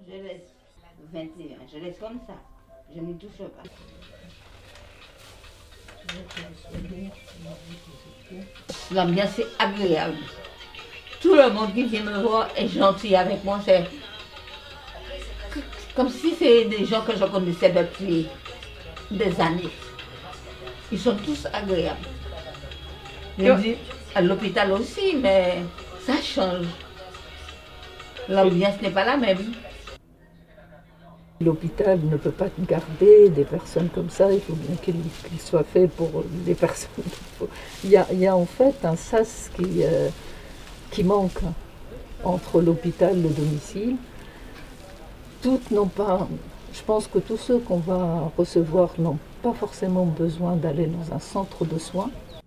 Je laisse 21, je laisse comme ça. Je n'y touche pas. L'ambiance est agréable. Tout le monde qui vient me voir est gentil avec moi. C'est comme si c'est des gens que je connaissais depuis des années. Ils sont tous agréables. Je dis à l'hôpital aussi, mais ça change. L'ambiance n'est pas la même. L'hôpital ne peut pas garder des personnes comme ça, il faut bien qu'il soit fait pour les personnes. Il y a en fait un sas qui manque entre l'hôpital et le domicile. Toutes n'ont pas, je pense que tous ceux qu'on va recevoir n'ont pas forcément besoin d'aller dans un centre de soins.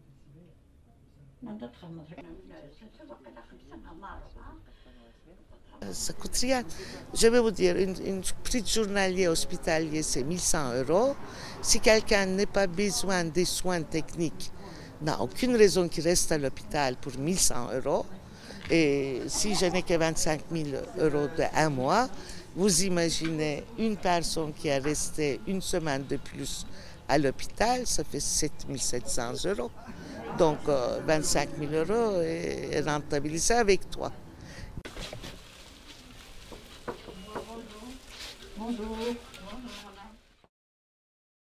Ça coûte rien. Je vais vous dire, une petite journalier hospitalier, c'est 1100 €. Si quelqu'un n'a pas besoin des soins techniques, n'a aucune raison qu'il reste à l'hôpital pour 1100 €. Et si je n'ai que 25 000 € d'un mois, vous imaginez une personne qui a resté une semaine de plus à l'hôpital, ça fait 7 700 €. Donc 25 000 € est rentabilisé avec toi. Bonjour.